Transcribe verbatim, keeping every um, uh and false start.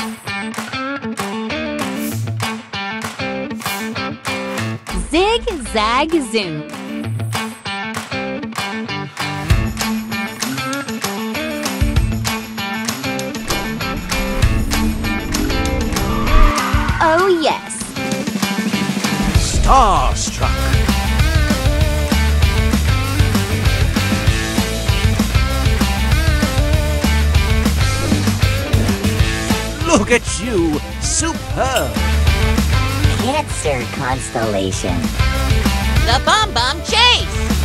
Zig, zag, zoom. Oh, yes. Starstruck. Look at you! Superb! Cancer constellation. The Bomb Bomb Chase!